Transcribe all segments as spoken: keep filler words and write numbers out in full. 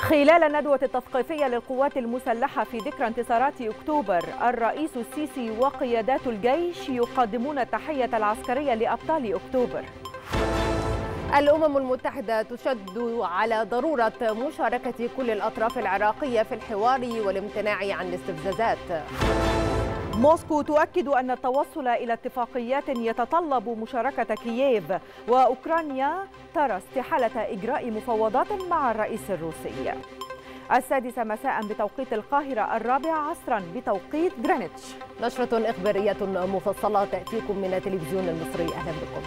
خلال الندوة التثقيفية للقوات المسلحة في ذكرى انتصارات أكتوبر، الرئيس السيسي وقيادات الجيش يقدمون التحية العسكرية لأبطال أكتوبر. الأمم المتحدة تشدد على ضرورة مشاركة كل الأطراف العراقية في الحوار والامتناع عن الاستفزازات. موسكو تؤكد أن التوصل إلى اتفاقيات يتطلب مشاركة كييف، وأوكرانيا ترى استحالة إجراء مفاوضات مع الرئيس الروسي. السادسة مساء بتوقيت القاهرة، الرابع عصرا بتوقيت غرينتش. نشرة إخبارية مفصلة تأتيكم من التلفزيون المصري، أهلا بكم.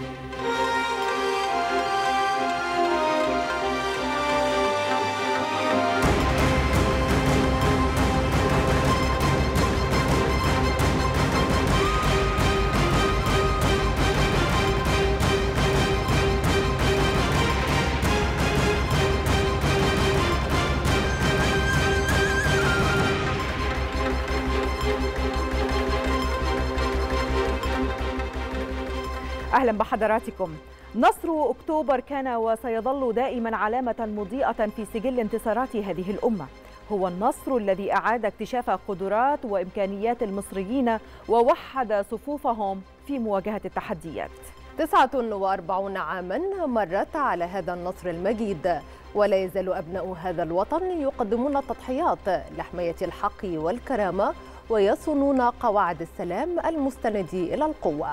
أهلا بحضراتكم. نصر أكتوبر كان وسيظل دائما علامة مضيئة في سجل انتصارات هذه الأمة. هو النصر الذي أعاد اكتشاف قدرات وإمكانيات المصريين ووحد صفوفهم في مواجهة التحديات. تسعة وأربعين عاما مرت على هذا النصر المجيد، ولا يزال أبناء هذا الوطن يقدمون التضحيات لحماية الحق والكرامة ويصونون قواعد السلام المستند إلى القوة.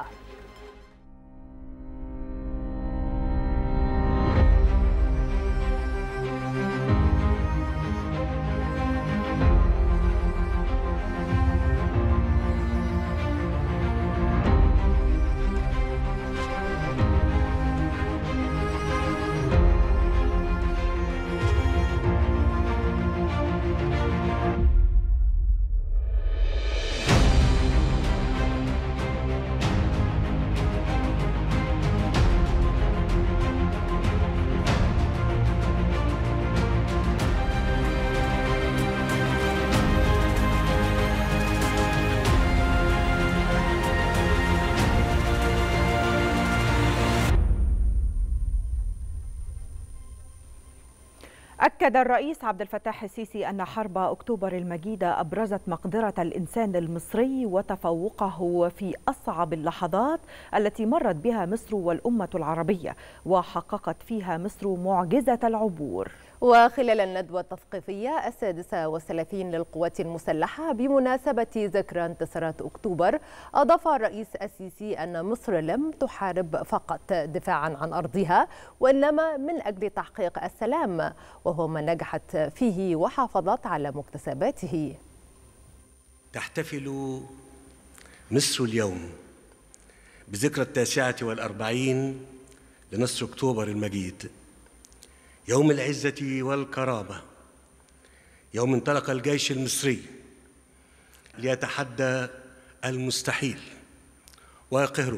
أكد الرئيس عبد الفتاح السيسي أن حرب أكتوبر المجيدة أبرزت مقدرة الإنسان المصري وتفوقه في أصعب اللحظات التي مرت بها مصر والأمة العربية، وحققت فيها مصر معجزة العبور. وخلال الندوة التثقيفية السادسة والثلاثين للقوات المسلحة بمناسبة ذكرى انتصارات أكتوبر، أضاف الرئيس السيسي أن مصر لم تحارب فقط دفاعا عن أرضها، وإنما من أجل تحقيق السلام، وهو ما نجحت فيه وحافظت على مكتسباته. تحتفل مصر اليوم بذكرى التاسعة والأربعين لنصر أكتوبر المجيد، يوم العزة والكرامة، يوم انطلق الجيش المصري ليتحدى المستحيل ويقهره،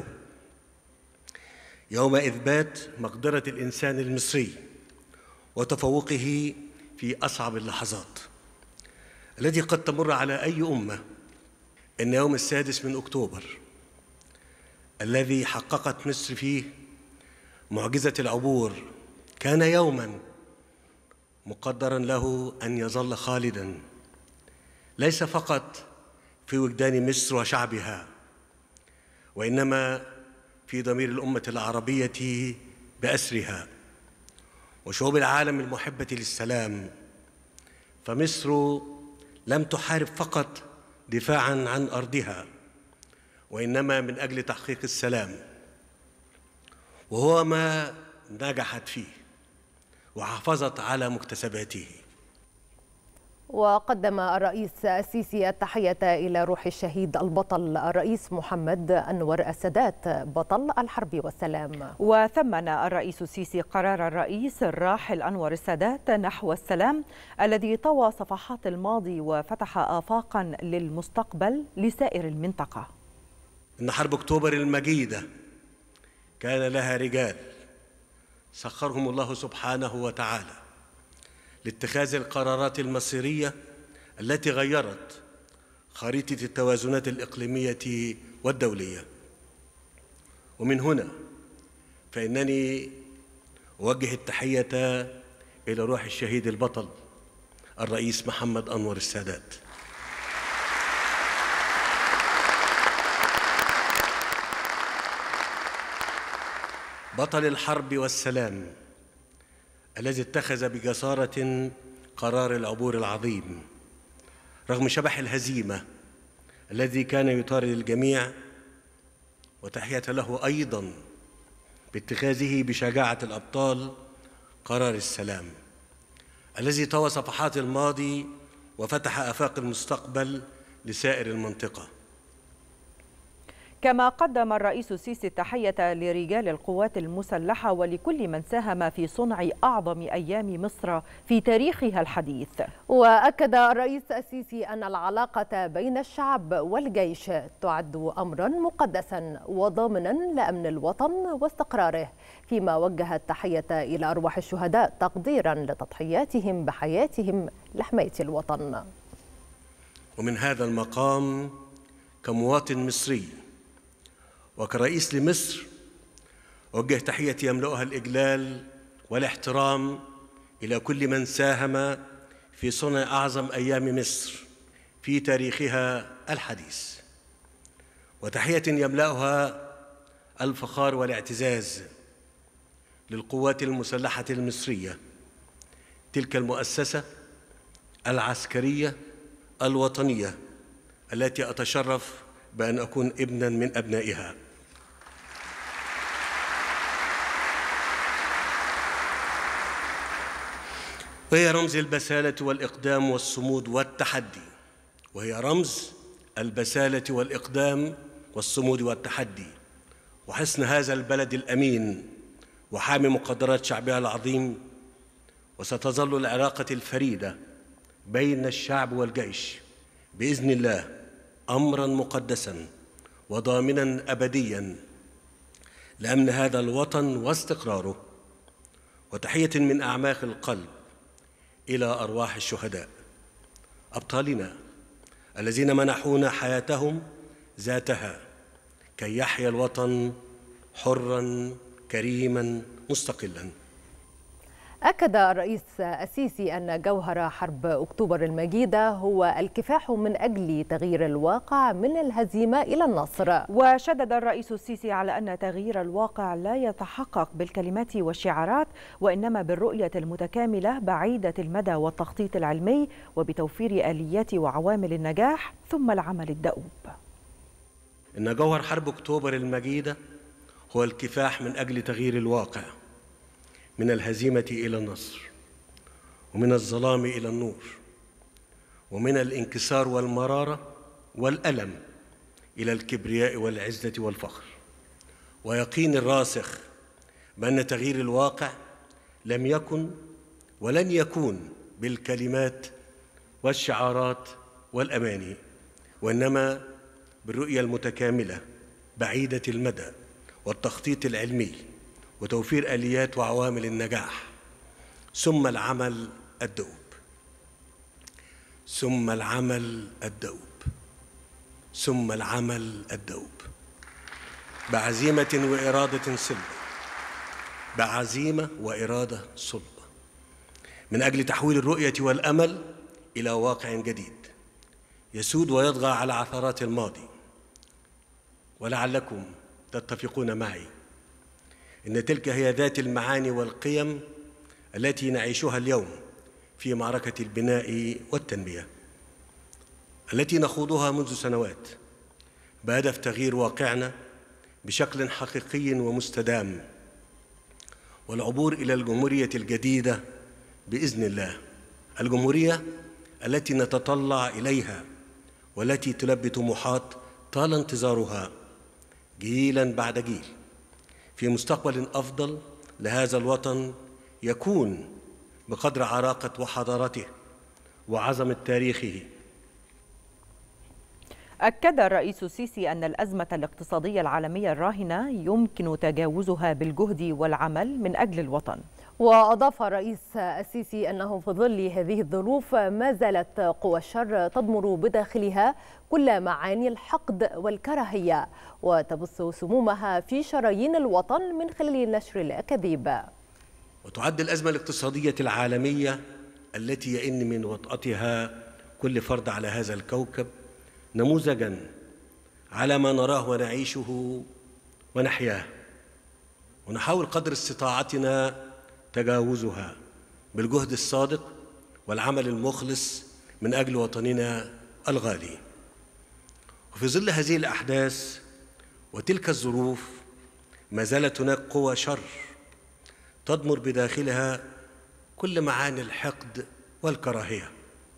يوم إثبات مقدرة الإنسان المصري وتفوقه في أصعب اللحظات التي قد تمر على أي أمة. إن يوم السادس من أكتوبر الذي حققت مصر فيه معجزة العبور كان يوماً مقدراً له أن يظل خالداً، ليس فقط في وجدان مصر وشعبها، وإنما في ضمير الأمة العربية بأسرها وشعوب العالم المحبة للسلام. فمصر لم تحارب فقط دفاعاً عن أرضها، وإنما من أجل تحقيق السلام، وهو ما نجحت فيه وحافظت على مكتسباته. وقدم الرئيس السيسي التحية إلى روح الشهيد البطل الرئيس محمد أنور السادات بطل الحرب والسلام. وثمن الرئيس السيسي قرار الرئيس الراحل أنور السادات نحو السلام الذي طوى صفحات الماضي وفتح آفاقا للمستقبل لسائر المنطقة. إن حرب أكتوبر المجيدة كان لها رجال سخرهم الله سبحانه وتعالى لاتخاذ القرارات المصيرية التي غيرت خريطة التوازنات الإقليمية والدولية. ومن هنا فإنني أوجه التحية إلى روح الشهيد البطل الرئيس محمد أنور السادات. بطل الحرب والسلام الذي اتخذ بجسارة قرار العبور العظيم رغم شبح الهزيمة الذي كان يطارد الجميع، وتحية له أيضاً باتخاذه بشجاعة الأبطال قرار السلام الذي طوى صفحات الماضي وفتح آفاق المستقبل لسائر المنطقة. كما قدم الرئيس السيسي التحية لرجال القوات المسلحة ولكل من ساهم في صنع أعظم أيام مصر في تاريخها الحديث. وأكد الرئيس السيسي أن العلاقة بين الشعب والجيش تعد أمرا مقدسا وضامنا لأمن الوطن واستقراره، فيما وجه التحية إلى أرواح الشهداء تقديرا لتضحياتهم بحياتهم لحماية الوطن. ومن هذا المقام كمواطن مصري وكرئيس لمصر أوجه تحية يملؤها الإجلال والاحترام إلى كل من ساهم في صنع أعظم أيام مصر في تاريخها الحديث، وتحية يملؤها الفخار والاعتزاز للقوات المسلحة المصرية، تلك المؤسسة العسكرية الوطنية التي أتشرف بأن أكون ابناً من أبنائها. وهي رمز البسالة والإقدام والصمود والتحدي، وهي رمز البسالة والإقدام والصمود والتحدي وحصن هذا البلد الأمين وحامي مقدرات شعبها العظيم. وستظل العلاقة الفريدة بين الشعب والجيش بإذن الله أمراً مقدساً وضامناً أبدياً لأمن هذا الوطن واستقراره. وتحية من أعماق القلب إلى أرواح الشهداء أبطالنا الذين منحونا حياتهم ذاتها كي يحيا الوطن حراً كريماً مستقلاً. أكد الرئيس السيسي أن جوهر حرب أكتوبر المجيدة هو الكفاح من أجل تغيير الواقع من الهزيمة إلى النصر. وشدد الرئيس السيسي على أن تغيير الواقع لا يتحقق بالكلمات والشعارات، وإنما بالرؤية المتكاملة بعيدة المدى والتخطيط العلمي وبتوفير آليات وعوامل النجاح ثم العمل الدؤوب. إن جوهر حرب أكتوبر المجيدة هو الكفاح من أجل تغيير الواقع من الهزيمة إلى النصر، ومن الظلام إلى النور، ومن الانكسار والمرارة والألم إلى الكبرياء والعزة والفخر، ويقين الراسخ بأن تغيير الواقع لم يكن ولن يكون بالكلمات والشعارات والأماني، وإنما بالرؤية المتكاملة بعيدة المدى والتخطيط العلمي وتوفير آليات وعوامل النجاح، ثم العمل الدؤوب ثم العمل الدؤوب ثم العمل الدؤوب بعزيمة وإرادة صلبة بعزيمة وإرادة صلبة من أجل تحويل الرؤية والأمل إلى واقع جديد يسود ويطغى على عثرات الماضي. ولعلكم تتفقون معي إن تلك هي ذات المعاني والقيم التي نعيشها اليوم في معركة البناء والتنمية التي نخوضها منذ سنوات بهدف تغيير واقعنا بشكل حقيقي ومستدام والعبور إلى الجمهورية الجديدة بإذن الله، الجمهورية التي نتطلع إليها والتي تلبي طموحات طال انتظارها جيلاً بعد جيل في مستقبل أفضل لهذا الوطن يكون بقدر عراقة وحضارته وعظمة تاريخه. أكد الرئيس السيسي أن الأزمة الاقتصادية العالمية الراهنة يمكن تجاوزها بالجهد والعمل من أجل الوطن. وأضاف الرئيس السيسي أنه في ظل هذه الظروف ما زالت قوى الشر تضمر بداخلها كل معاني الحقد والكراهية وتبث سمومها في شرايين الوطن من خلال نشر الأكاذيب. وتعد الأزمة الاقتصادية العالمية التي يئن من وطأتها كل فرد على هذا الكوكب نموذجاً على ما نراه ونعيشه ونحياه، ونحاول قدر استطاعتنا تجاوزها بالجهد الصادق والعمل المخلص من أجل وطننا الغالي. وفي ظل هذه الأحداث وتلك الظروف ما زالت هناك قوى شر تضمر بداخلها كل معاني الحقد والكراهية،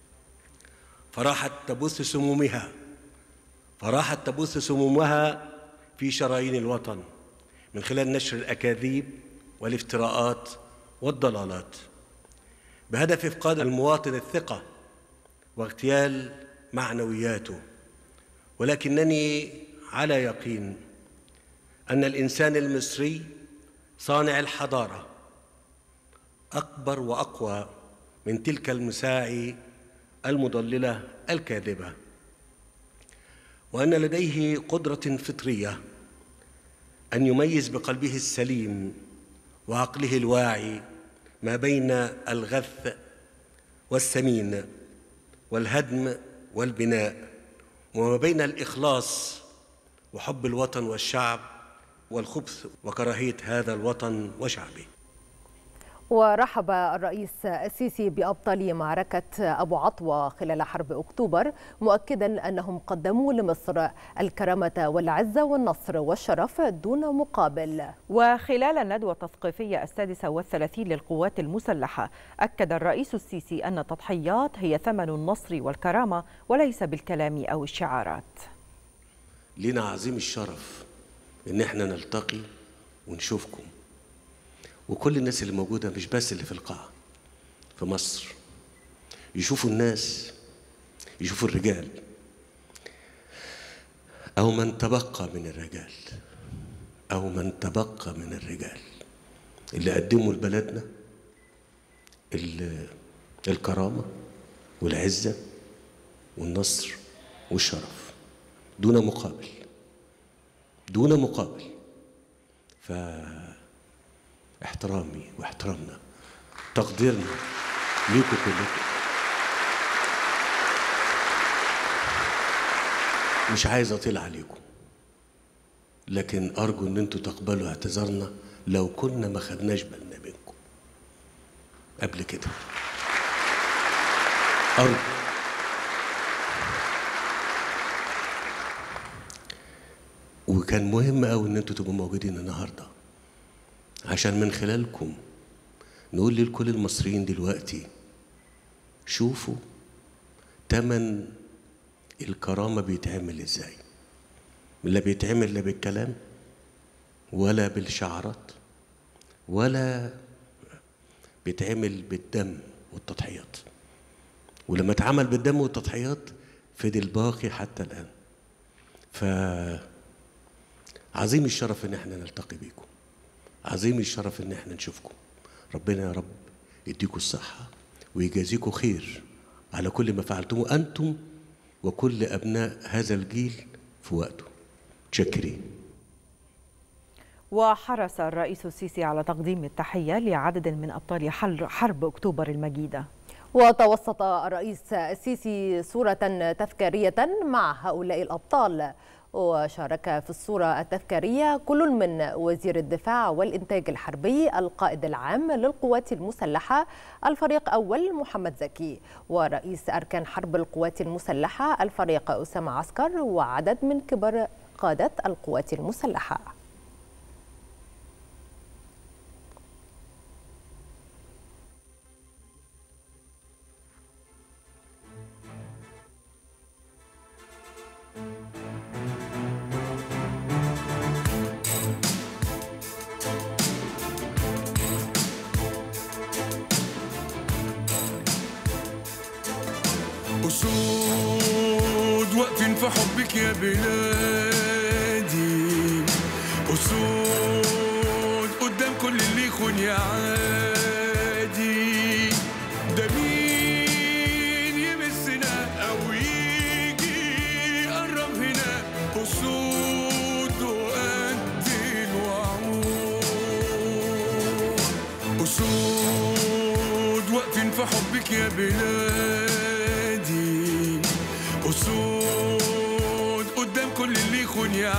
فراحت تبث سمومها فراحت تبث سمومها في شرايين الوطن من خلال نشر الأكاذيب والافتراءات والضلالات بهدف إفقاد المواطن الثقة واغتيال معنوياته. ولكنني على يقين أن الإنسان المصري صانع الحضارة أكبر وأقوى من تلك المساعي المضللة الكاذبة، وأن لديه قدرة فطرية أن يميز بقلبه السليم وعقله الواعي ما بين الغث والسمين والهدم والبناء، وما بين الإخلاص وحب الوطن والشعب والخبث وكراهية هذا الوطن وشعبه. ورحب الرئيس السيسي بأبطال معركة أبو عطوة خلال حرب أكتوبر، مؤكدا أنهم قدموا لمصر الكرامة والعزة والنصر والشرف دون مقابل. وخلال الندوة التثقيفية السادسة والثلاثين للقوات المسلحة أكد الرئيس السيسي أن التضحيات هي ثمن النصر والكرامة وليس بالكلام أو الشعارات. لنا عظيم الشرف إن احنا نلتقي ونشوفكم، وكل الناس اللي موجودة مش بس اللي في القاعة في مصر، يشوفوا الناس، يشوفوا الرجال أو من تبقى من الرجال أو من تبقى من الرجال اللي قدموا لبلدنا الكرامة والعزة والنصر والشرف دون مقابل دون مقابل. ف احترامي واحترامنا تقديرنا ليكم كلكم. مش عايز اطيل عليكم، لكن ارجو ان انتوا تقبلوا اعتذارنا لو كنا ما خدناش بالنا منكم قبل كده. ارجو. وكان مهم قوي ان انتوا تبقوا موجودين النهارده عشان من خلالكم نقول لكل المصريين دلوقتي شوفوا تمن الكرامة بيتعمل ازاي. لا بيتعمل لا بالكلام ولا بالشعارات ولا بيتعمل بالدم والتضحيات، ولما اتعمل بالدم والتضحيات فضل باقي حتى الآن. فعظيم الشرف ان احنا نلتقي بيكم، عظيم الشرف ان احنا نشوفكم. ربنا يا رب يديكم الصحة ويجازيكم خير على كل ما فعلتموه أنتم وكل أبناء هذا الجيل في وقته. متشكرين. وحرص الرئيس السيسي على تقديم التحية لعدد من أبطال حرب أكتوبر المجيدة. وتوسط الرئيس السيسي صورة تذكارية مع هؤلاء الأبطال، وشارك في الصورة التذكارية كل من وزير الدفاع والإنتاج الحربي القائد العام للقوات المسلحة الفريق أول محمد زكي، ورئيس أركان حرب القوات المسلحة الفريق أسامة عسكر، وعدد من كبار قادة القوات المسلحة. أسود واقفين في حبك يا بلادي، أسود قدام كل اللي يخون يا عادي. ده مين يمسنا أو يجي يقرب هنا، أسود وقد الوعود. أسود واقفين في حبك حبك يا بلادي، أسود قدام كل اللي يخون يا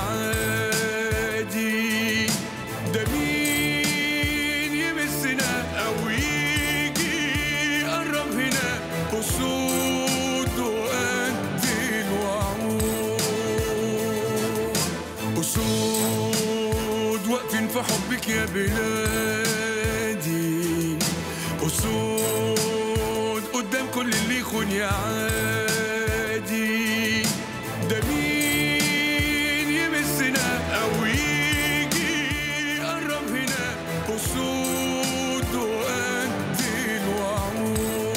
عادي. ده مين يمسنا أو يجي يقرب هنا، أسود وقد الوعود، أسود واقفين في حبك يا بلادي، أسود قدام كل اللي يخون يا عادي. ده مين يمسنا أو يجي يقرب هنا، أسود وقد الوعود.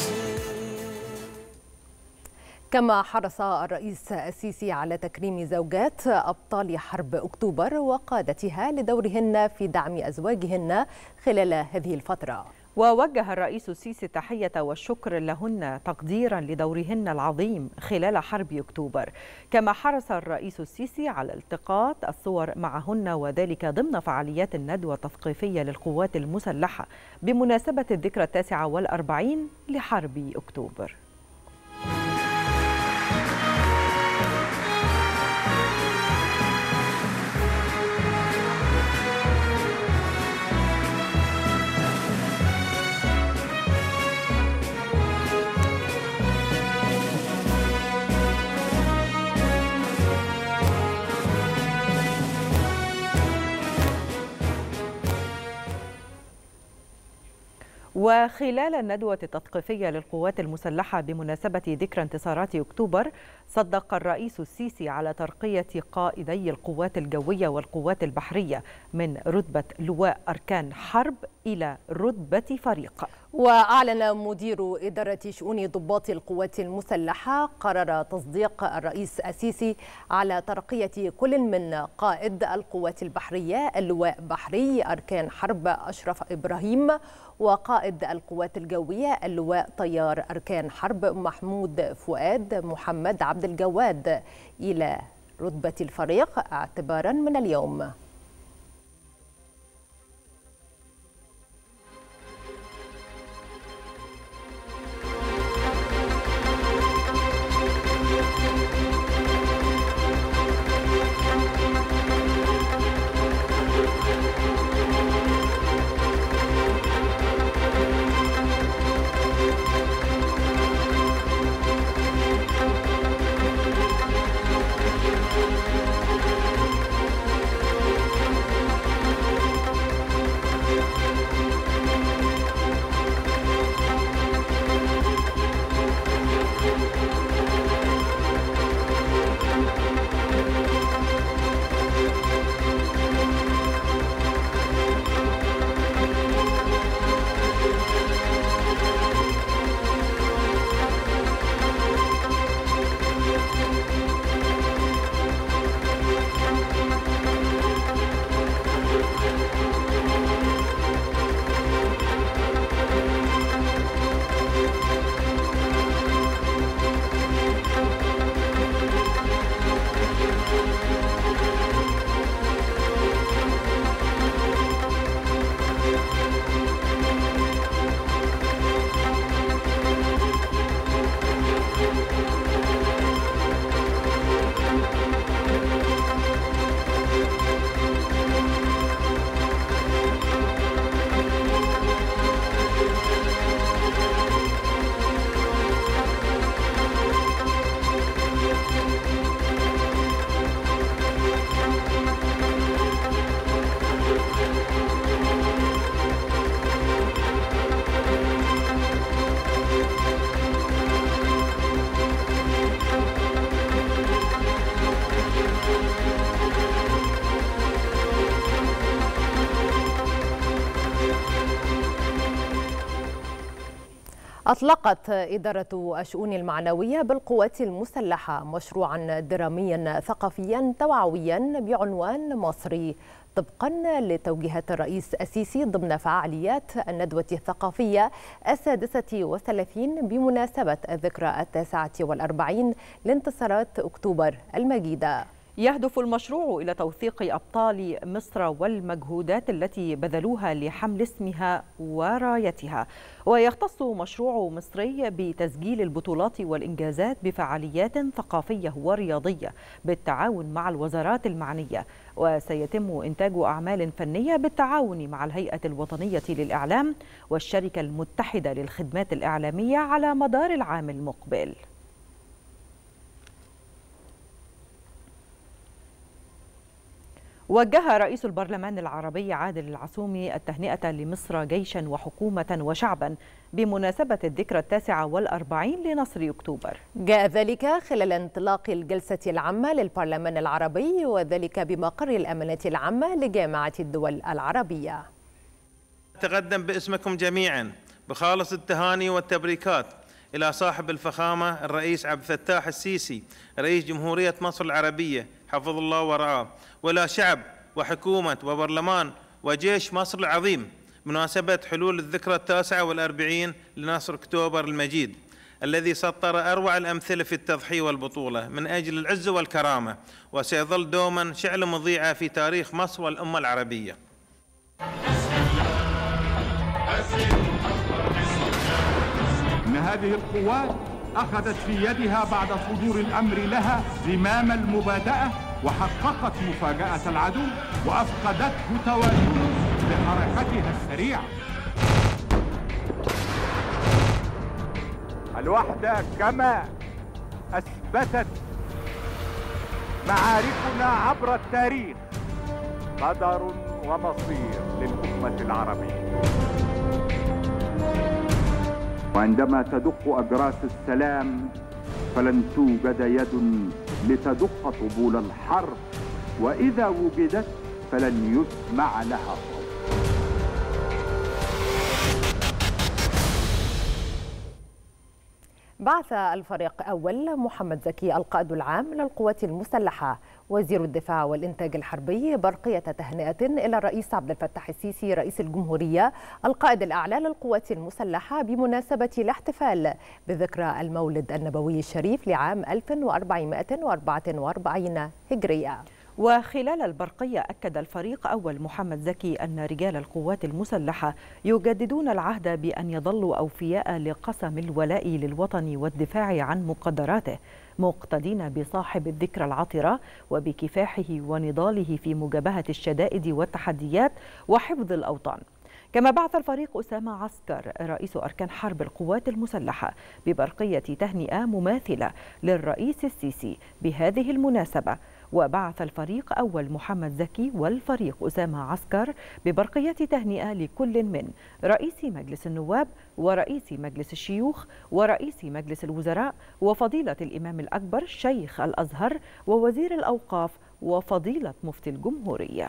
كما حرص الرئيس السيسي على تكريم زوجات أبطال حرب أكتوبر وقادتها لدورهن في دعم أزواجهن خلال هذه الفترة. ووجه الرئيس السيسي التحية والشكر لهن تقديرا لدورهن العظيم خلال حرب أكتوبر. كما حرص الرئيس السيسي على التقاط الصور معهن، وذلك ضمن فعاليات الندوة التثقيفية للقوات المسلحة بمناسبة الذكرى التاسعة والأربعين لحرب أكتوبر. وخلال الندوة التثقيفية للقوات المسلحة بمناسبة ذكرى انتصارات أكتوبر، صدق الرئيس السيسي على ترقية قائدي القوات الجوية والقوات البحرية من رتبة لواء أركان حرب إلى رتبة فريق. وأعلن مدير إدارة شؤون ضباط القوات المسلحة قرار تصديق الرئيس السيسي على ترقية كل من قائد القوات البحرية اللواء بحري أركان حرب أشرف إبراهيم، وقائد القوات الجوية اللواء طيار أركان حرب محمود فؤاد محمد عبد الجواد إلى رتبة الفريق اعتبارا من اليوم. أطلقت إدارة الشؤون المعنوية بالقوات المسلحة مشروعا دراميا ثقافيا توعويا بعنوان مصري، طبقا لتوجيهات الرئيس السيسي ضمن فعاليات الندوة الثقافية السادسة والثلاثين بمناسبة الذكرى التاسعة والأربعين لانتصارات أكتوبر المجيدة. يهدف المشروع إلى توثيق أبطال مصر والمجهودات التي بذلوها لحمل اسمها ورايتها، ويختص مشروع مصري بتسجيل البطولات والإنجازات بفعاليات ثقافية ورياضية بالتعاون مع الوزارات المعنية، وسيتم إنتاج أعمال فنية بالتعاون مع الهيئة الوطنية للإعلام والشركة المتحدة للخدمات الإعلامية على مدار العام المقبل. وجه رئيس البرلمان العربي عادل العسومي التهنئة لمصر جيشا وحكومة وشعبا بمناسبة الذكرى التاسعة والأربعين لنصر أكتوبر. جاء ذلك خلال انطلاق الجلسة العامة للبرلمان العربي، وذلك بمقر الأمانة العامة لجامعة الدول العربية. أتقدم باسمكم جميعا بخالص التهاني والتبريكات إلى صاحب الفخامة الرئيس عبد الفتاح السيسي رئيس جمهورية مصر العربية حفظه الله ورعاه، وإلى شعب وحكومة وبرلمان وجيش مصر العظيم مناسبة حلول الذكرى التاسعة والأربعين لنصر أكتوبر المجيد الذي سطر أروع الأمثلة في التضحية والبطولة من أجل العزة والكرامة، وسيظل دوما شعلة مضيئة في تاريخ مصر والأمة العربية. إن هذه القوات أخذت في يدها بعد صدور الأمر لها زمام المبادئة، وحققت مفاجأة العدو وأفقدته توازنه بحركتها السريعة. الوحدة كما أثبتت معاركنا عبر التاريخ قدر ومصير للأمة العربية. وعندما تدق أجراس السلام فلن توجد يد لتدق طبول الحرب، وإذا وجدت فلن يسمع لها صوت. بعث الفريق أول محمد زكي القائد العام للقوات المسلحة وزير الدفاع والإنتاج الحربي برقية تهنئة إلى الرئيس عبد الفتاح السيسي رئيس الجمهورية القائد الأعلى للقوات المسلحة بمناسبة الاحتفال بذكرى المولد النبوي الشريف لعام ألف وأربعمائة وأربعة وأربعين هجرية. وخلال البرقية أكد الفريق أول محمد زكي أن رجال القوات المسلحة يجددون العهد بأن يظلوا أوفياء لقسم الولاء للوطن والدفاع عن مقدراته، مقتدين بصاحب الذكرى العطرة وبكفاحه ونضاله في مجابهة الشدائد والتحديات وحفظ الأوطان. كما بعث الفريق أسامة عسكر رئيس أركان حرب القوات المسلحة ببرقية تهنئة مماثلة للرئيس السيسي بهذه المناسبة، وبعث الفريق أول محمد زكي والفريق أسامة عسكر ببرقية تهنئة لكل من رئيس مجلس النواب ورئيس مجلس الشيوخ ورئيس مجلس الوزراء وفضيلة الإمام الأكبر شيخ الأزهر ووزير الأوقاف وفضيلة مفتي الجمهورية.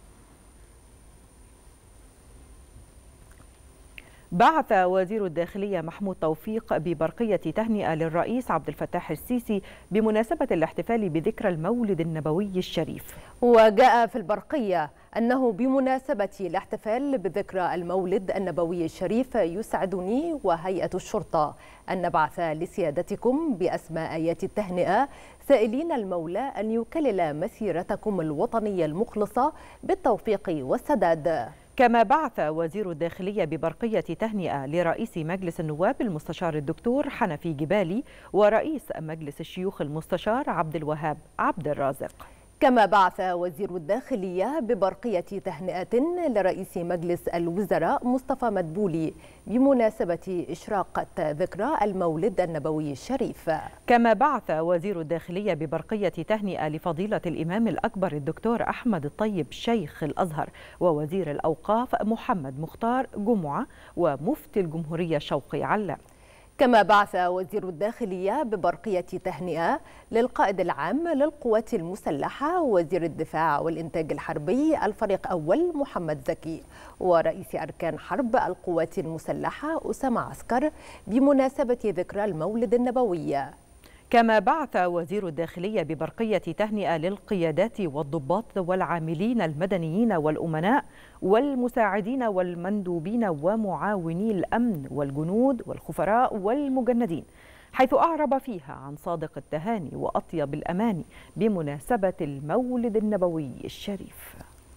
بعث وزير الداخلية محمود توفيق ببرقية تهنئة للرئيس عبد الفتاح السيسي بمناسبة الاحتفال بذكرى المولد النبوي الشريف. وجاء في البرقية أنه بمناسبة الاحتفال بذكرى المولد النبوي الشريف يسعدني وهيئة الشرطة أن نبعث لسيادتكم بأسماء آيات التهنئة سائلين المولى أن يكلل مسيرتكم الوطنية المخلصة بالتوفيق والسداد. كما بعث وزير الداخلية ببرقية تهنئة لرئيس مجلس النواب المستشار الدكتور حنفي جبالي ورئيس مجلس الشيوخ المستشار عبد الوهاب عبد الرازق. كما بعث وزير الداخلية ببرقية تهنئة لرئيس مجلس الوزراء مصطفى مدبولي بمناسبة إشراقة ذكرى المولد النبوي الشريف. كما بعث وزير الداخلية ببرقية تهنئة لفضيلة الإمام الأكبر الدكتور أحمد الطيب شيخ الأزهر ووزير الأوقاف محمد مختار جمعة ومفتي الجمهورية شوقي علام. كما بعث وزير الداخلية ببرقية تهنئة للقائد العام للقوات المسلحة وزير الدفاع والإنتاج الحربي الفريق أول محمد زكي ورئيس أركان حرب القوات المسلحة أسامة عسكر بمناسبة ذكرى المولد النبوي. كما بعث وزير الداخلية ببرقية تهنئة للقيادات والضباط والعاملين المدنيين والأمناء والمساعدين والمندوبين ومعاوني الأمن والجنود والخفراء والمجندين حيث أعرب فيها عن صادق التهاني وأطيب الأماني بمناسبة المولد النبوي الشريف.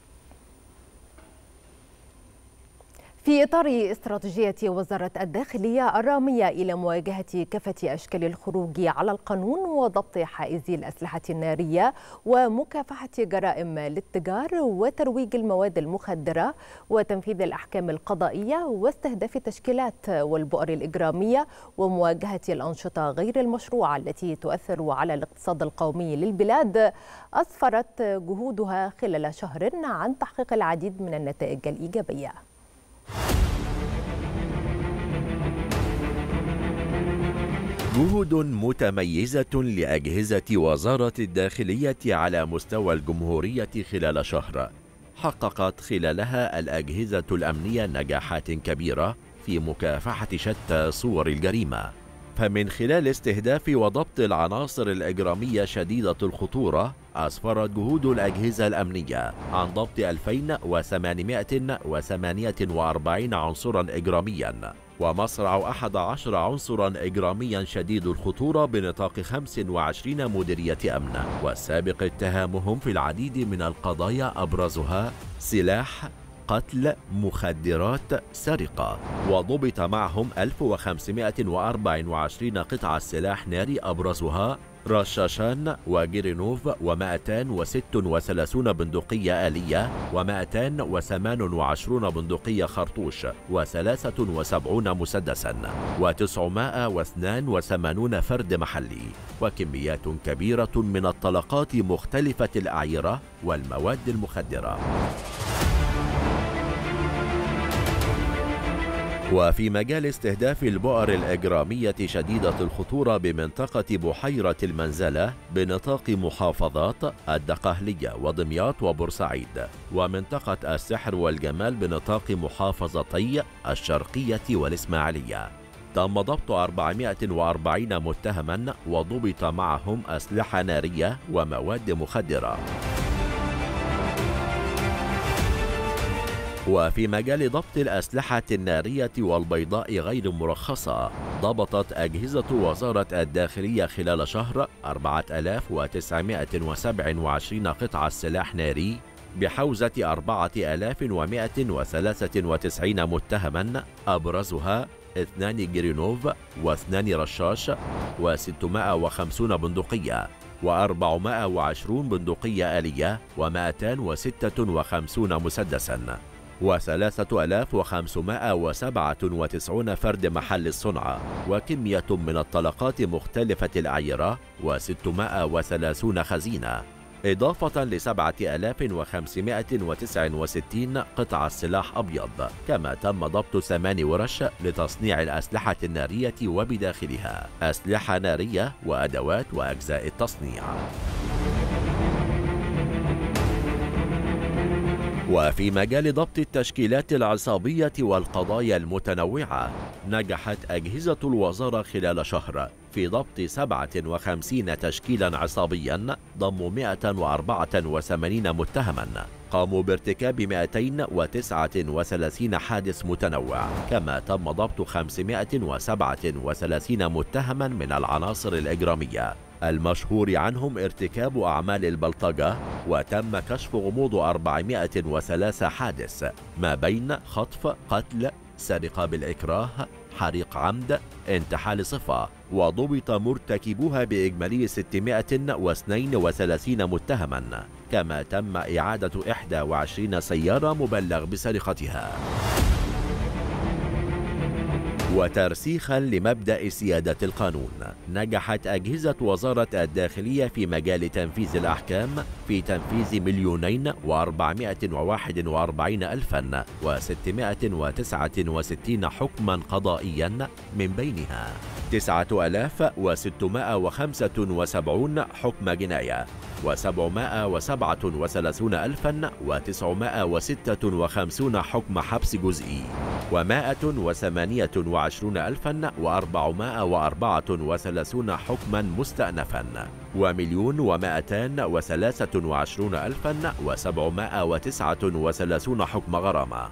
في إطار استراتيجية وزارة الداخلية الرامية إلى مواجهة كافة أشكال الخروج على القانون وضبط حائزي الأسلحة النارية ومكافحة جرائم الاتجار وترويج المواد المخدرة وتنفيذ الأحكام القضائية واستهداف التشكيلات والبؤر الإجرامية ومواجهة الأنشطة غير المشروعة التي تؤثر على الاقتصاد القومي للبلاد، أسفرت جهودها خلال شهر عن تحقيق العديد من النتائج الإيجابية. جهود متميزة لأجهزة وزارة الداخلية على مستوى الجمهورية خلال شهر، حققت خلالها الأجهزة الأمنية نجاحات كبيرة في مكافحة شتى صور الجريمة. فمن خلال استهداف وضبط العناصر الإجرامية شديدة الخطورة، أسفرت جهود الأجهزة الأمنية عن ضبط ألفين وثمانمائة وثمانية وأربعين عنصرا إجراميا، ومصرع أحد عشر عنصرا إجراميا شديد الخطورة بنطاق خمس وعشرين مديرية أمن، والسابق اتهامهم في العديد من القضايا أبرزها سلاح، قتل، مخدرات، سرقة. وضبط معهم ألف وخمسمائة وأربعة وعشرين قطعة سلاح ناري أبرزها رشاشان وجيرينوف ومائتين وستة وثلاثين بندقية آلية ومائتين وثمانية وعشرين بندقية خرطوش وثلاثة وسبعين مسدسا وتسعمائة واثنين وثمانين فرد محلي، وكميات كبيرة من الطلقات مختلفة الأعيرة والمواد المخدرة. وفي مجال استهداف البؤر الإجرامية شديدة الخطورة بمنطقة بحيرة المنزلة بنطاق محافظات الدقهلية ودمياط وبورسعيد، ومنطقة السحر والجمال بنطاق محافظتي الشرقية والإسماعيلية، تم ضبط أربعمائة وأربعين متهما وضبط معهم أسلحة نارية ومواد مخدرة. وفي مجال ضبط الأسلحة النارية والبيضاء غير مرخصة، ضبطت أجهزة وزارة الداخلية خلال شهر أربعة آلاف وتسعمائة وسبعة وعشرين قطعة سلاح ناري بحوزة أربعة آلاف ومائة وثلاثة وتسعين متهما، أبرزها اثنان جيرينوف واثنان رشاش وستمائة وخمسين بندقية وأربعمائة وعشرين بندقية آلية ومائتين وستة وخمسين مسدسا وثلاثة آلاف وخمسمائة وسبعة وتسعين فرد محل الصنع، وكمية من الطلقات مختلفة الأعيرة وستمائة وثلاثين خزينة، إضافة لسبعة آلاف وخمسمائة وتسعة وستين قطعة سلاح أبيض. كما تم ضبط ثمان ورش لتصنيع الأسلحة النارية وبداخلها أسلحة نارية وأدوات وأجزاء التصنيع. وفي مجال ضبط التشكيلات العصابية والقضايا المتنوعة، نجحت أجهزة الوزارة خلال شهر في ضبط سبعة وخمسين تشكيلا عصابيا ضموا مائة وأربعة وثمانين متهما، قاموا بارتكاب مائتين وتسعة وثلاثين حادث متنوع. كما تم ضبط خمسمائة وسبعة وثلاثين متهما من العناصر الإجرامية المشهور عنهم ارتكاب أعمال البلطجة، وتم كشف غموض أربعمائة وثلاثة حادث ما بين خطف، قتل، سرقة بالإكراه، حريق عمد، انتحال صفة، وضبط مرتكبوها بإجمالي ستمائة واثنين وثلاثين متهما. كما تم إعادة إحدى وعشرين سيارة مبلغ بسرقتها. وترسيخا لمبدأ سيادة القانون، نجحت أجهزة وزارة الداخلية في مجال تنفيذ الأحكام في تنفيذ مليونين وأربعمائة وواحد وأربعين ألفا وستمائة وتسعة وستين حكما قضائيا، من بينها تسعة آلاف وستمائة وخمسة وسبعين حكم جناية وسبعمائة وسبعة وثلاثين ألفا وتسعمائة وستة وخمسين حكم حبس جزئي ومائة وثمانية وعشرين ألفا وأربعمائة وأربعة وثلاثين حكما مستأنفا ومليون ومائتين وثلاثة وعشرين ألفا وسبعمائة وتسعة وثلاثين حكم غرامة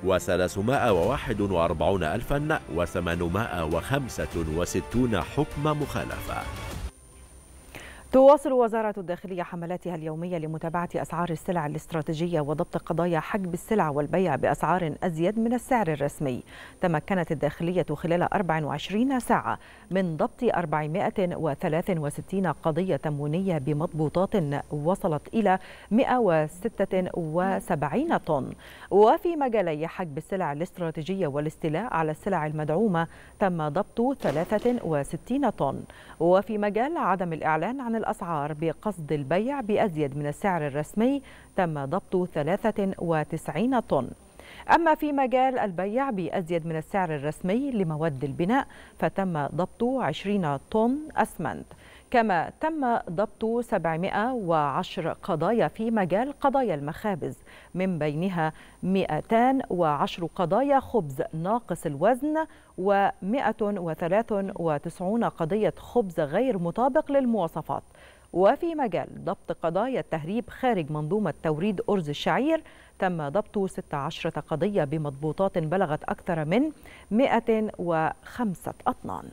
وثلاثمائة وواحد وأربعين ألفا وثمانمائة وخمسة وستين حكم مخالفة. تواصل وزارة الداخلية حملاتها اليومية لمتابعة أسعار السلع الاستراتيجية وضبط قضايا حجب السلع والبيع بأسعار أزيد من السعر الرسمي. تمكنت الداخلية خلال أربع وعشرين ساعة من ضبط أربعمائة وثلاثة وستين قضية تموينية بمضبوطات وصلت إلى مئة وستة وسبعين طن. وفي مجالي حجب السلع الاستراتيجية والاستيلاء على السلع المدعومة تم ضبط ثلاثة وستين طن. وفي مجال عدم الإعلان عن الأسعار بقصد البيع بأزيد من السعر الرسمي تم ضبط ثلاثة وتسعين طن. أما في مجال البيع بأزيد من السعر الرسمي لمواد البناء فتم ضبط عشرين طن أسمنت. كما تم ضبط سبعمائة وعشر قضايا في مجال قضايا المخابز، من بينها مئتين وعشر قضايا خبز ناقص الوزن ومئة وثلاثة وتسعين قضية خبز غير مطابق للمواصفات. وفي مجال ضبط قضايا التهريب خارج منظومة توريد أرز الشعير تم ضبط ستة عشر قضية بمضبوطات بلغت أكثر من مئة وخمسة أطنان.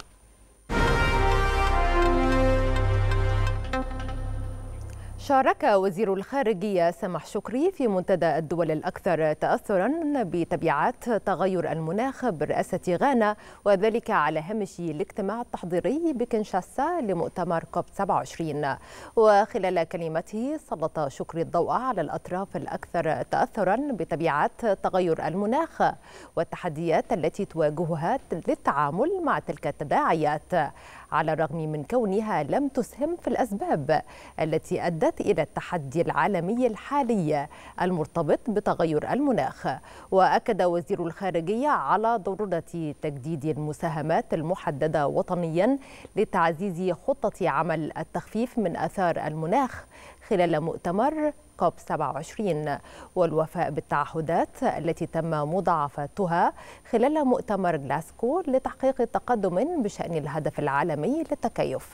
شارك وزير الخارجية سامح شكري في منتدى الدول الأكثر تأثراً بتبعات تغير المناخ برئاسة غانا، وذلك على هامش الاجتماع التحضيري بكنشاسا لمؤتمر كوب سبعة وعشرين. وخلال كلمته سلط شكري الضوء على الأطراف الأكثر تأثراً بتبعات تغير المناخ والتحديات التي تواجهها للتعامل مع تلك التداعيات، على الرغم من كونها لم تسهم في الأسباب التي أدت إلى التحدي العالمي الحالي المرتبط بتغير المناخ. وأكد وزير الخارجية على ضرورة تجديد المساهمات المحددة وطنيا لتعزيز خطة عمل التخفيف من آثار المناخ خلال مؤتمر كوب سبعة وعشرين، والوفاء بالتعهدات التي تم مضاعفتها خلال مؤتمر غلاسكو لتحقيق تقدم بشأن الهدف العالمي للتكيف.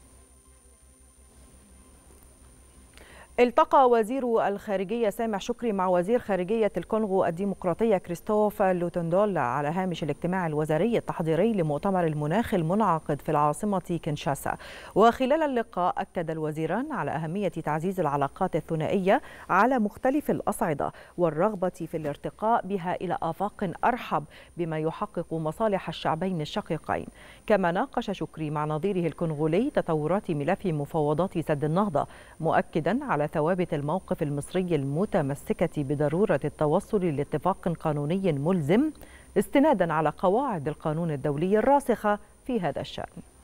التقى وزير الخارجية سامح شكري مع وزير خارجية الكونغو الديمقراطية كريستوف لوتندولا على هامش الاجتماع الوزاري التحضيري لمؤتمر المناخ المنعقد في العاصمة كينشاسا. وخلال اللقاء أكد الوزيران على أهمية تعزيز العلاقات الثنائية على مختلف الأصعدة والرغبة في الارتقاء بها إلى آفاق أرحب بما يحقق مصالح الشعبين الشقيقين. كما ناقش شكري مع نظيره الكونغولي تطورات ملف مفاوضات سد النهضة، مؤكدا على ثوابت الموقف المصري المتمسكة بضرورة التوصل لاتفاق قانوني ملزم استنادا على قواعد القانون الدولي الراسخة في هذا الشأن.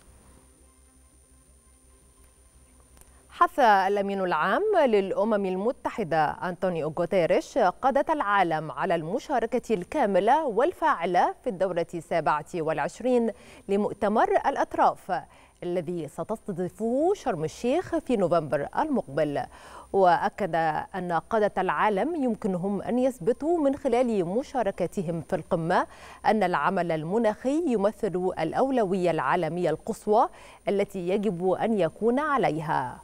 حث الأمين العام للأمم المتحدة أنطونيو غوتيريش قادة العالم على المشاركة الكاملة والفاعلة في الدورة السابعة والعشرين لمؤتمر الأطراف الذي ستستضيفه شرم الشيخ في نوفمبر المقبل. وأكد أن قادة العالم يمكنهم أن يثبتوا من خلال مشاركتهم في القمة أن العمل المناخي يمثل الأولوية العالمية القصوى التي يجب أن يكون عليها.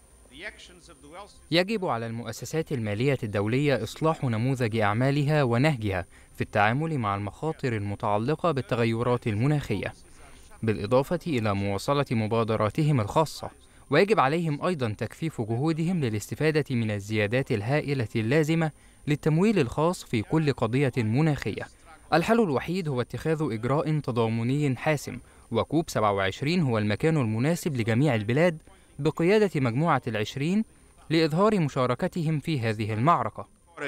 يجب على المؤسسات المالية الدولية إصلاح نموذج أعمالها ونهجها في التعامل مع المخاطر المتعلقة بالتغيرات المناخية، بالإضافة إلى مواصلة مبادراتهم الخاصة. ويجب عليهم أيضا تكثيف جهودهم للاستفادة من الزيادات الهائلة اللازمة للتمويل الخاص في كل قضية مناخية. الحل الوحيد هو اتخاذ إجراء تضامني حاسم، وكوب سبعة وعشرين هو المكان المناسب لجميع البلاد بقيادة مجموعة العشرين لإظهار مشاركتهم في هذه المعركة.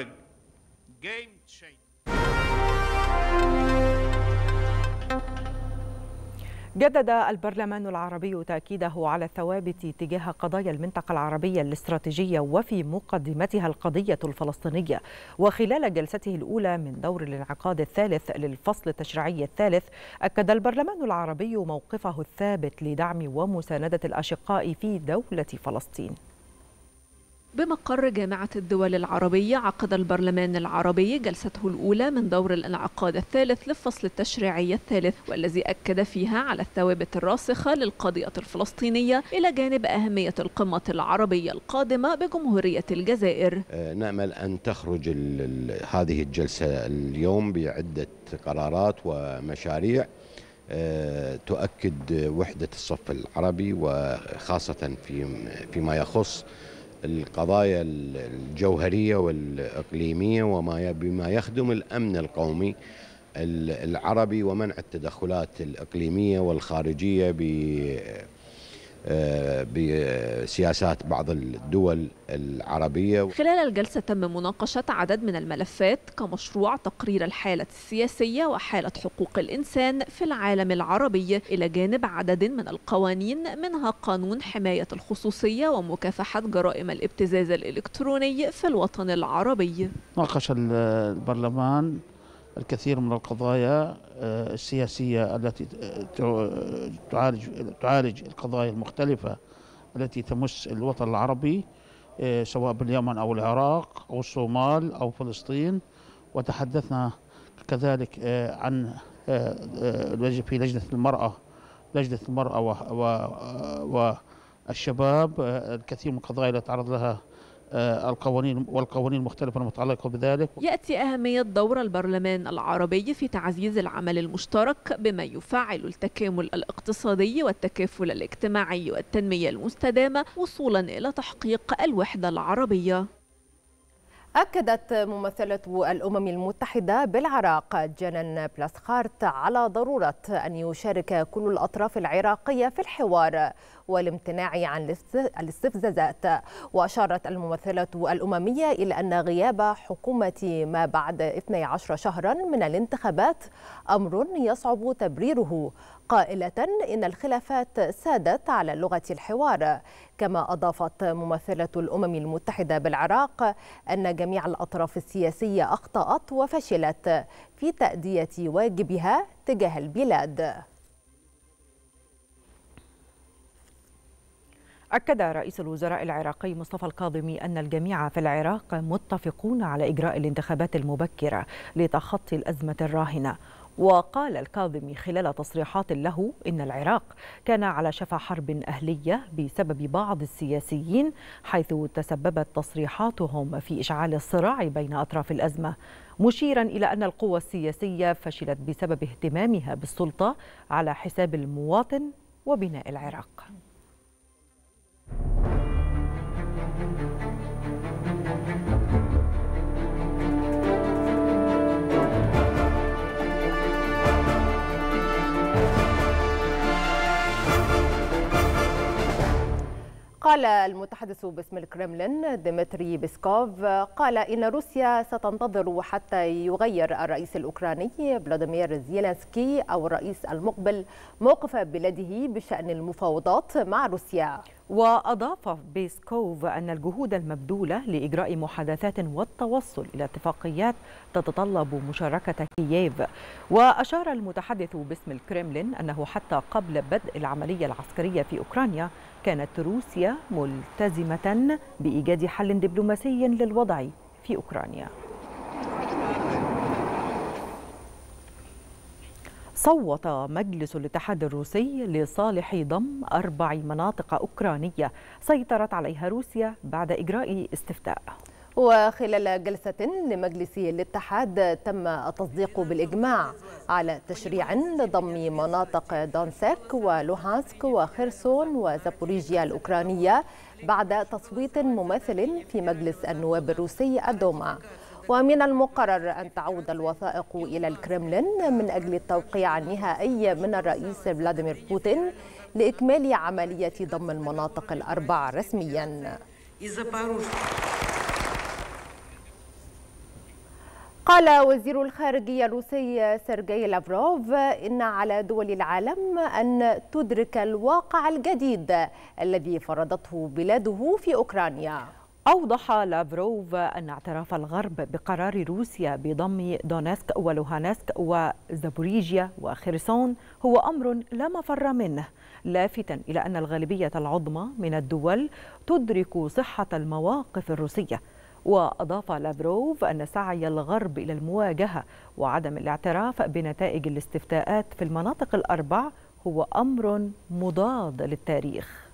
جدد البرلمان العربي تأكيده على الثوابت تجاه قضايا المنطقة العربية الاستراتيجية وفي مقدمتها القضية الفلسطينية. وخلال جلسته الأولى من دور الانعقاد الثالث للفصل التشريعي الثالث، أكد البرلمان العربي موقفه الثابت لدعم ومساندة الأشقاء في دولة فلسطين. بمقر جامعة الدول العربية عقد البرلمان العربي جلسته الأولى من دور الانعقاد الثالث للفصل التشريعي الثالث، والذي أكد فيها على الثوابت الراسخة للقضية الفلسطينية إلى جانب أهمية القمة العربية القادمة بجمهورية الجزائر. نأمل أن تخرج هذه الجلسة اليوم بعدة قرارات ومشاريع تؤكد وحدة الصف العربي، وخاصة في فيما يخص القضايا الجوهرية والإقليمية وما بما يخدم الأمن القومي العربي ومنع التدخلات الإقليمية والخارجية بسياسات بعض الدول العربية. خلال الجلسة تم مناقشة عدد من الملفات كمشروع تقرير الحالة السياسية وحالة حقوق الإنسان في العالم العربي، إلى جانب عدد من القوانين منها قانون حماية الخصوصية ومكافحة جرائم الابتزاز الإلكتروني في الوطن العربي. ناقش البرلمان الكثير من القضايا السياسية التي تعالج تعالج القضايا المختلفة التي تمس الوطن العربي، سواء باليمن أو العراق أو الصومال أو فلسطين. وتحدثنا كذلك عن في لجنة المرأة لجنة المرأة والشباب، الكثير من القضايا التي تعرض لها القوانين والقوانين المختلفة المتعلقة بذلك. يأتي أهمية دور البرلمان العربي في تعزيز العمل المشترك بما يفعل التكامل الاقتصادي والتكافل الاجتماعي والتنمية المستدامة وصولا إلى تحقيق الوحدة العربية. أكدت ممثلة الأمم المتحدة بالعراق جنان بلاسخارت على ضرورة أن يشارك كل الأطراف العراقية في الحوار والامتناع عن الاستفزازات. وأشارت الممثلة الأممية إلى أن غياب حكومة ما بعد اثني عشر شهرا من الانتخابات أمر يصعب تبريره، قائلة إن الخلافات سادت على لغة الحوار. كما أضافت ممثلة الأمم المتحدة بالعراق أن جميع الأطراف السياسية أخطأت وفشلت في تأدية واجبها تجاه البلاد. أكد رئيس الوزراء العراقي مصطفى الكاظمي أن الجميع في العراق متفقون على إجراء الانتخابات المبكرة لتخطي الأزمة الراهنة. وقال الكاظمي خلال تصريحات له إن العراق كان على شفا حرب أهلية بسبب بعض السياسيين، حيث تسببت تصريحاتهم في إشعال الصراع بين أطراف الأزمة، مشيرا إلى أن القوى السياسية فشلت بسبب اهتمامها بالسلطة على حساب المواطن وبناء العراق. قال المتحدث باسم الكرملين ديمتري بيسكوف قال إن روسيا ستنتظر حتى يغير الرئيس الأوكراني فلاديمير زيلينسكي أو الرئيس المقبل موقف بلاده بشأن المفاوضات مع روسيا. وأضاف بيسكوف أن الجهود المبذولة لإجراء محادثات والتوصل إلى اتفاقيات تتطلب مشاركة كييف. وأشار المتحدث باسم الكرملين أنه حتى قبل بدء العملية العسكرية في أوكرانيا كانت روسيا ملتزمة بإيجاد حل دبلوماسي للوضع في أوكرانيا. صوت مجلس الاتحاد الروسي لصالح ضم أربع مناطق أوكرانية سيطرت عليها روسيا بعد إجراء استفتاء. وخلال جلسة لمجلس الاتحاد تم التصديق بالإجماع على تشريع لضم مناطق دونسك ولوهانسك وخيرسون وزابوريجيا الأوكرانية بعد تصويت مماثل في مجلس النواب الروسي الدوما. ومن المقرر أن تعود الوثائق إلى الكرملين من أجل التوقيع النهائي من الرئيس فلاديمير بوتين لإكمال عملية ضم المناطق الأربع رسمياً. قال وزير الخارجية الروسي سيرجي لافروف إن على دول العالم أن تدرك الواقع الجديد الذي فرضته بلاده في أوكرانيا. أوضح لافروف أن اعتراف الغرب بقرار روسيا بضم دونيسك ولوهانسك وزابوريجيا وخيرسون هو أمر لا مفر منه، لافتا إلى أن الغالبية العظمى من الدول تدرك صحة المواقف الروسية. وأضاف لافروف أن سعي الغرب إلى المواجهة وعدم الاعتراف بنتائج الاستفتاءات في المناطق الأربع هو أمر مضاد للتاريخ.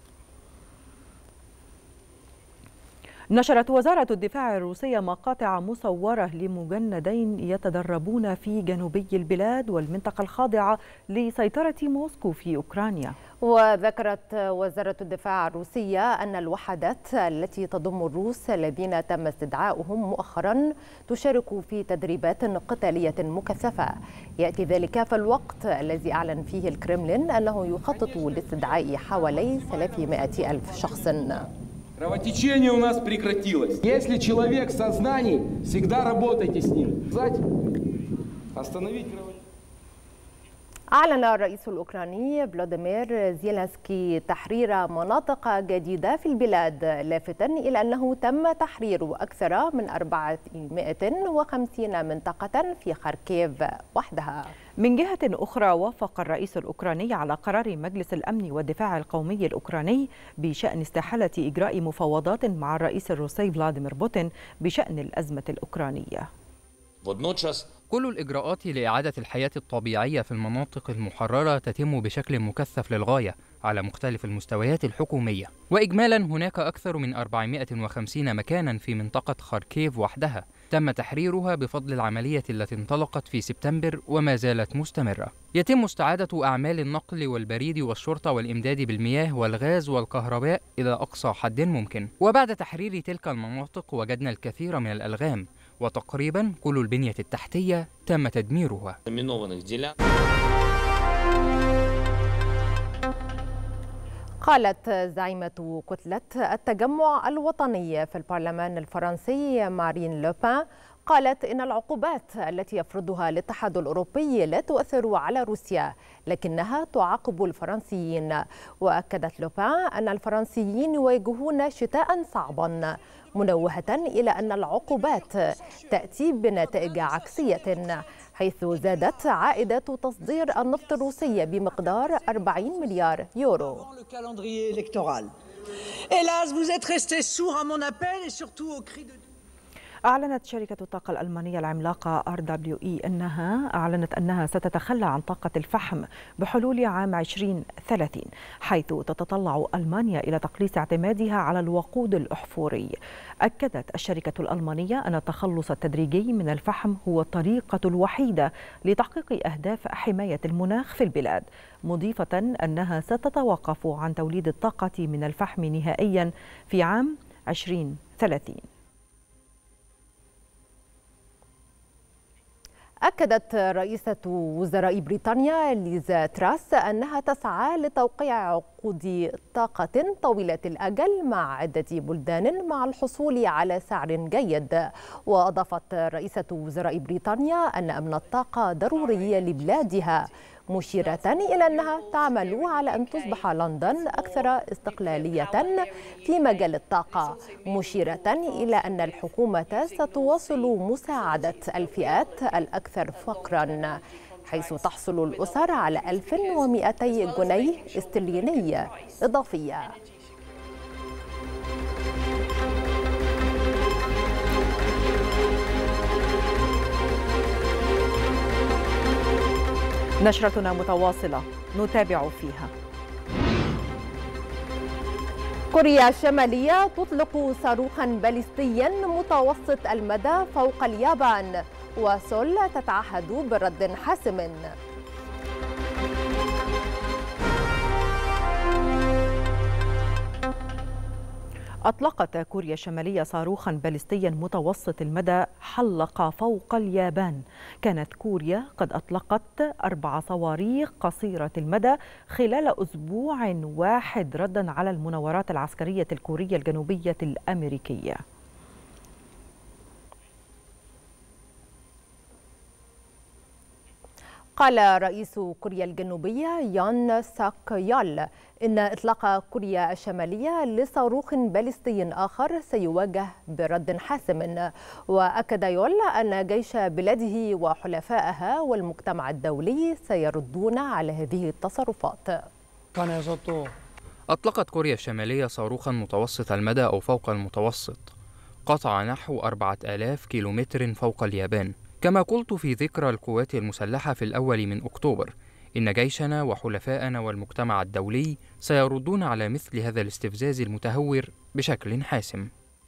نشرت وزارة الدفاع الروسية مقاطع مصورة لمجندين يتدربون في جنوبي البلاد والمنطقة الخاضعة لسيطرة موسكو في أوكرانيا. وذكرت وزارة الدفاع الروسية أن الوحدات التي تضم الروس الذين تم استدعاؤهم مؤخرا تشارك في تدريبات قتالية مكثفة. يأتي ذلك في الوقت الذي أعلن فيه الكرملين أنه يخطط لاستدعاء حوالي ثلاثمائة ألف شخص. Кровотечение у нас прекратилось. Если человек в сознании, всегда работайте с ним. Остановить кровотечение. أعلن الرئيس الأوكراني فلاديمير زيلينسكي تحرير مناطق جديدة في البلاد، لافتا إلى أنه تم تحرير أكثر من أربعمائة وخمسين منطقة في خاركيف وحدها. من جهة أخرى، وافق الرئيس الأوكراني على قرار مجلس الأمن والدفاع القومي الأوكراني بشأن استحالة إجراء مفاوضات مع الرئيس الروسي فلاديمير بوتين بشأن الأزمة الأوكرانية. كل الإجراءات لإعادة الحياة الطبيعية في المناطق المحررة تتم بشكل مكثف للغاية على مختلف المستويات الحكومية. وإجمالا هناك أكثر من أربعمائة وخمسين مكانا في منطقة خاركيف وحدها تم تحريرها بفضل العملية التي انطلقت في سبتمبر وما زالت مستمرة. يتم استعادة أعمال النقل والبريد والشرطة والإمداد بالمياه والغاز والكهرباء إلى أقصى حد ممكن. وبعد تحرير تلك المناطق وجدنا الكثير من الألغام، وتقريبا كل البنية التحتية تم تدميرها. قالت زعيمة كتلة التجمع الوطني في البرلمان الفرنسي مارين لوبان، قالت إن العقوبات التي يفرضها الاتحاد الأوروبي لا تؤثر على روسيا لكنها تعاقب الفرنسيين. وأكدت لوبان أن الفرنسيين يواجهون شتاء صعبا، منوهة إلى أن العقوبات تأتي بنتائج عكسية، حيث زادت عائدات تصدير النفط الروسي بمقدار أربعين مليار يورو. أعلنت شركة الطاقة الألمانية العملاقة آر دبليو إي أنها أعلنت أنها ستتخلى عن طاقة الفحم بحلول عام ألفين وثلاثين، حيث تتطلع ألمانيا إلى تقليص اعتمادها على الوقود الأحفوري. أكدت الشركة الألمانية أن التخلص التدريجي من الفحم هو الطريقة الوحيدة لتحقيق أهداف حماية المناخ في البلاد، مضيفة أنها ستتوقف عن توليد الطاقة من الفحم نهائيا في عام ألفين وثلاثين. أكدت رئيسة وزراء بريطانيا ليزا تراس أنها تسعى لتوقيع عقود طاقة طويلة الأجل مع عدة بلدان مع الحصول على سعر جيد. وأضافت رئيسة وزراء بريطانيا أن أمن الطاقة ضروري لبلادها، مشيرة إلى أنها تعمل على أن تصبح لندن أكثر استقلالية في مجال الطاقة، مشيرة إلى أن الحكومة ستواصل مساعدة الفئات الأكثر فقرا، حيث تحصل الأسر على ألف ومئتي جنيه استرليني إضافية. نشرتنا متواصلة نتابع فيها. كوريا الشمالية تطلق صاروخا باليستيا متوسط المدى فوق اليابان، وسول تتعهد برد حاسم. أطلقت كوريا الشمالية صاروخا باليستيا متوسط المدى حلق فوق اليابان. كانت كوريا قد أطلقت أربع صواريخ قصيرة المدى خلال أسبوع واحد ردا على المناورات العسكرية الكورية الجنوبية الأمريكية. قال رئيس كوريا الجنوبية يون ساك يول إن إطلاق كوريا الشمالية لصاروخ باليستي آخر سيواجه برد حاسم. وأكد يول أن جيش بلاده وحلفائها والمجتمع الدولي سيردون على هذه التصرفات. أطلقت كوريا الشمالية صاروخا متوسط المدى أو فوق المتوسط قطع نحو أربعة آلاف كيلومتر فوق اليابان. كما قلت في ذكرى القوات المسلحة في الأول من أكتوبر إن جيشنا وحلفائنا والمجتمع الدولي سيردون على مثل هذا الاستفزاز المتهور بشكل حاسم.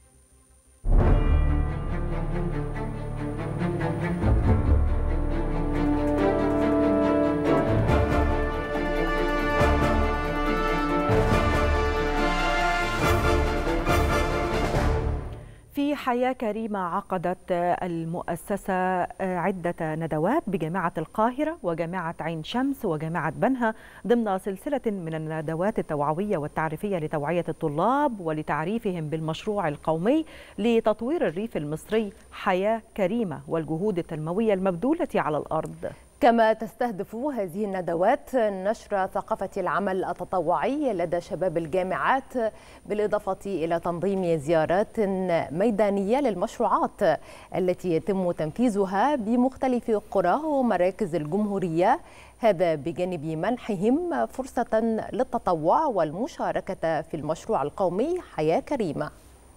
في حياة كريمة عقدت المؤسسة عدة ندوات بجامعة القاهرة وجامعة عين شمس وجامعة بنها ضمن سلسلة من الندوات التوعوية والتعريفية لتوعية الطلاب ولتعريفهم بالمشروع القومي لتطوير الريف المصري حياة كريمة والجهود التنموية المبذولة على الأرض. كما تستهدف هذه الندوات نشر ثقافة العمل التطوعي لدى شباب الجامعات بالإضافة إلى تنظيم زيارات ميدانية للمشروعات التي يتم تنفيذها بمختلف قرى ومراكز الجمهورية، هذا بجانب منحهم فرصة للتطوع والمشاركة في المشروع القومي حياة كريمة.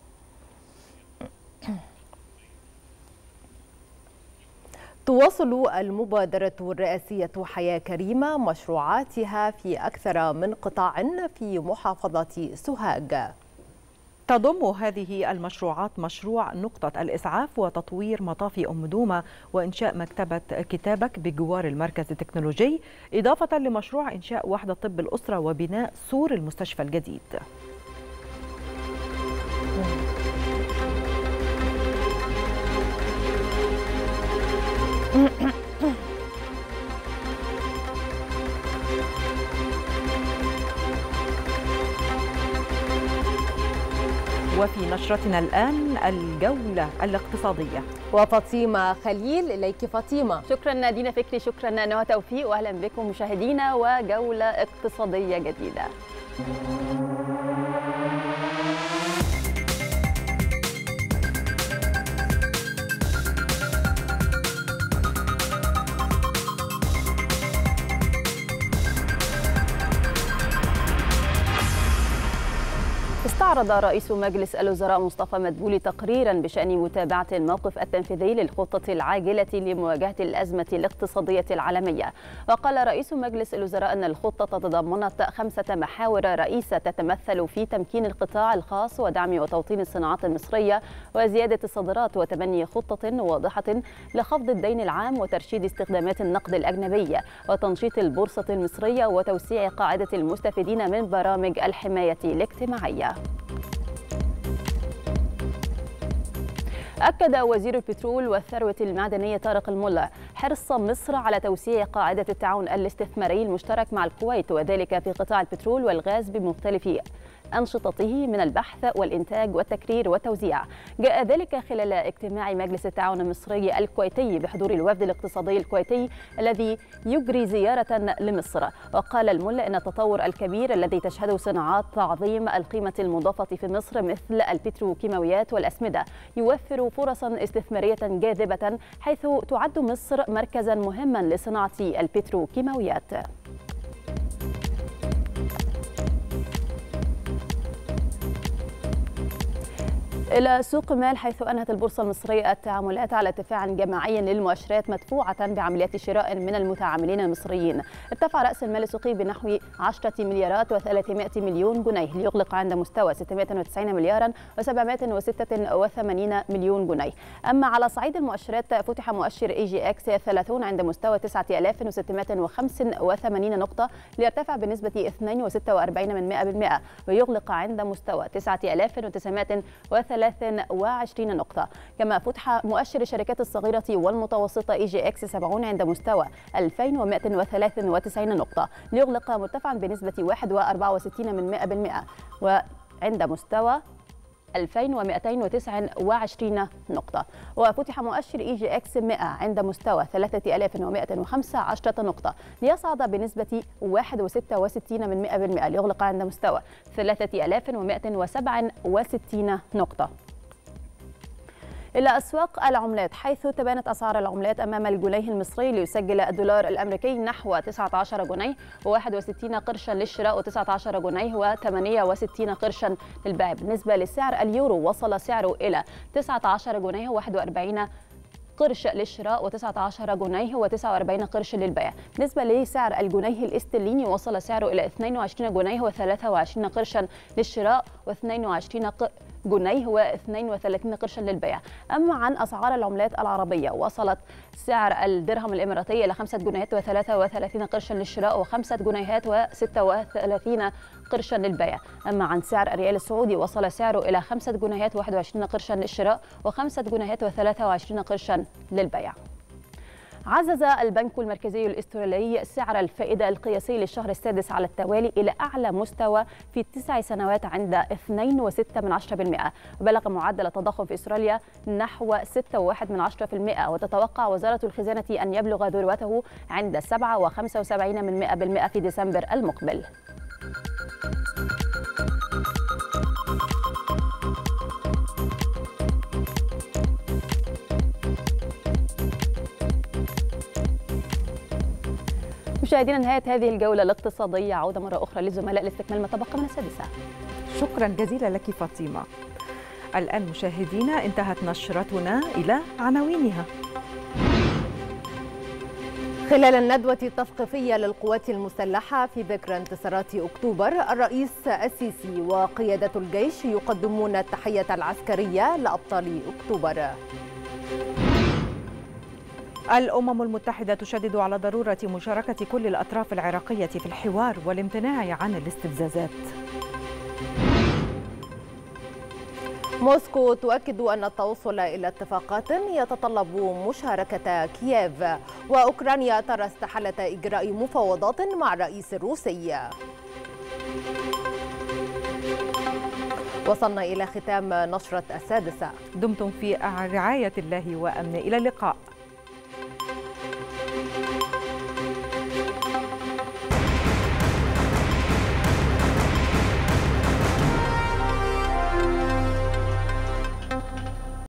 تواصل المبادرة الرئاسية حياة كريمة مشروعاتها في أكثر من قطاع في محافظة سوهاج. تضم هذه المشروعات مشروع نقطة الإسعاف وتطوير مطاف أم دومة وإنشاء مكتبة كتابك بجوار المركز التكنولوجي، إضافة لمشروع إنشاء وحدة طب الأسرة وبناء سور المستشفى الجديد. وفي نشرتنا الآن الجولة الاقتصادية وفاطمة خليل. إليك فاطمة. شكرا نادين فكري، شكرا نهى توفيق، وأهلا بكم مشاهدينا وجولة اقتصادية جديدة. استعرض رئيس مجلس الوزراء مصطفى مدبولي تقريرا بشأن متابعة الموقف التنفيذي للخطة العاجلة لمواجهة الأزمة الاقتصادية العالمية. وقال رئيس مجلس الوزراء أن الخطة تضمنت خمسة محاور رئيسة تتمثل في تمكين القطاع الخاص ودعم وتوطين الصناعات المصرية وزيادة الصادرات وتبني خطة واضحة لخفض الدين العام وترشيد استخدامات النقد الأجنبي وتنشيط البورصة المصرية وتوسيع قاعدة المستفيدين من برامج الحماية الاجتماعية. أكد وزير البترول والثروة المعدنية طارق الملا حرص مصر على توسيع قاعدة التعاون الاستثماري المشترك مع الكويت، وذلك في قطاع البترول والغاز بمختلف أنشطته من البحث والإنتاج والتكرير والتوزيع. جاء ذلك خلال اجتماع مجلس التعاون المصري الكويتي بحضور الوفد الاقتصادي الكويتي الذي يجري زيارة لمصر. وقال الملا إن التطور الكبير الذي تشهده صناعات تعظيم القيمة المضافة في مصر مثل البتروكيماويات والأسمدة يوفر فرصا استثمارية جاذبة، حيث تعد مصر مركزا مهما لصناعة البتروكيماويات. إلى سوق مال، حيث أنهت البورصة المصرية التعاملات على ارتفاع جماعي للمؤشرات مدفوعة بعمليات شراء من المتعاملين المصريين. ارتفع رأس المال السوقي بنحو عشرة مليارات وثلاثمائة مليون جنيه ليغلق عند مستوى ستمائة وتسعين مليارا وسبعمائة وستة وثمانين مليون جنيه. أما على صعيد المؤشرات فتح مؤشر اي جي اكس ثلاثين عند مستوى تسعة آلاف وستمائة وخمسة وثمانين نقطة ليرتفع بنسبة اثنين وستة وأربعين بالمئة ويغلق عند مستوى تسعة آلاف وتسعمائة وثلاثة وعشرين نقطة. كما فتح مؤشر الشركات الصغيرة والمتوسطة اي جي اكس سبعين عند مستوى ألفين ومائة وثلاثة وتسعين نقطة ليغلق مرتفعا بنسبة واحد وأربعة وستين بالمئة وعند مستوى ألفين ومئتين وتسعة وعشرين نقطة، وفتح مؤشر إي جي إكس مئة عند مستوى ثلاثة آلاف ومئة وخمسة عشر نقطة ليصعد بنسبة واحد فاصلة ستة وستين من مئة بالمئة ليغلق عند مستوى ثلاثة آلاف ومئة وسبعة وستين نقطة. إلى أسواق العملات، حيث تبانت أسعار العملات أمام الجنيه المصري ليسجل الدولار الأمريكي نحو تسعة عشر جنيه وواحد وستين قرشا للشراء وتسعة عشر جنيه وثمانية وستين قرشا للبيع. بالنسبة لسعر اليورو، وصل سعره إلى تسعة عشر جنيه وواحد وأربعين قرش للشراء وتسعة عشر جنيه وتسعة وأربعين قرش للبيع. بالنسبة لسعر الجنيه الاسترليني، وصل سعره إلى اثنين وعشرين جنيه وثلاثة وعشرين قرشا للشراء واثنين وعشرين جنيه واثنين وثلاثين قرشا للبيع. أما عن أسعار العملات العربية، وصلت سعر الدرهم الإماراتي إلى خمسة جنيهات وثلاثة وثلاثين قرشا للشراء وخمسة جنيهات وستة وثلاثين قرشا للبيع. أما عن سعر الريال السعودي، وصل سعره إلى خمسة جنيهات وواحد وعشرين قرشا للشراء وخمسة جنيهات وثلاثة وعشرين قرشا للبيع. عزز البنك المركزي الأسترالي سعر الفائدة القياسي للشهر السادس على التوالي إلى أعلى مستوى في تسع سنوات عند اثنين فاصلة ستة بالمئة، وبلغ معدل التضخم في أستراليا نحو ستة فاصلة واحد بالمئة، وتتوقع وزارة الخزانة أن يبلغ ذروته عند سبعة فاصلة خمسة وسبعين بالمئة في ديسمبر المقبل. مشاهدينا، نهاية هذه الجولة الاقتصادية. عودة مرة أخرى للزملاء لاستكمال ما تبقى من السادسة. شكرا جزيلا لك فاطمة. الآن مشاهدينا انتهت نشرتنا إلى عناوينها. خلال الندوة التثقيفية للقوات المسلحة في ذكرى انتصارات أكتوبر، الرئيس السيسي وقيادة الجيش يقدمون التحية العسكرية لأبطال أكتوبر. الأمم المتحدة تشدد على ضرورة مشاركة كل الأطراف العراقية في الحوار والامتناع عن الاستفزازات. موسكو تؤكد أن التوصل إلى اتفاقات يتطلب مشاركة كييف، وأوكرانيا ترى استحالة إجراء مفاوضات مع الرئيس الروسي. وصلنا إلى ختام نشرة السادسة. دمتم في رعاية الله وأمن، إلى اللقاء.